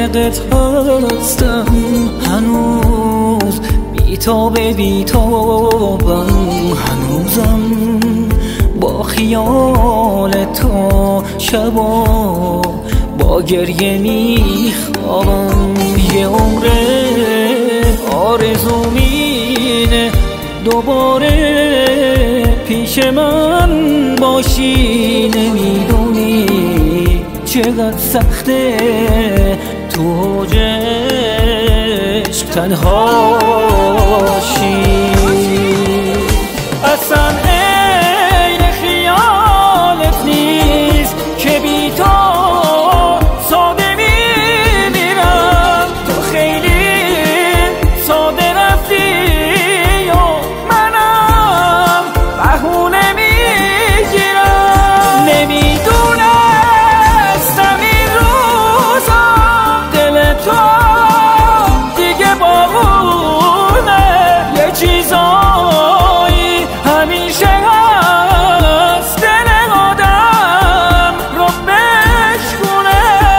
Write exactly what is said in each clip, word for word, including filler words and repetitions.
عاشقت هستم، هنوز بیتاب بیتابم، هنوزم با خیال تو شبا با گریه میخوابم. یه عمره آرزوم اینه دوباره پیش من باشی، نمیدونی چقدر سخته تو اوج عشق تنها باشی. اصلا عین خیالت نیست که بی تو ساده میمیرم، تو خیلی ساده رفتی و منم بهونه میگیرم. نمیدونستم این روزا دل تو دیگه باونه، یه چیزایی همیشه هست دل آدم رو بشکونه.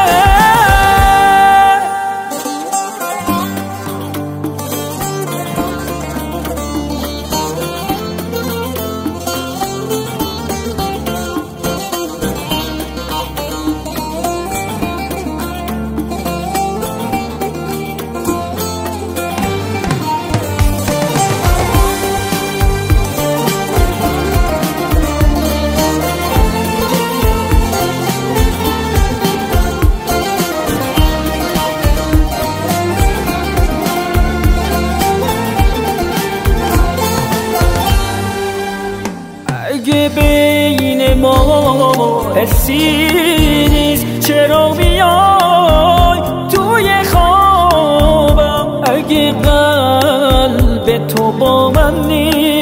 اگه بین ما حسی نیست چرا میای توی خوابم؟ اگه قلب تو با من نیست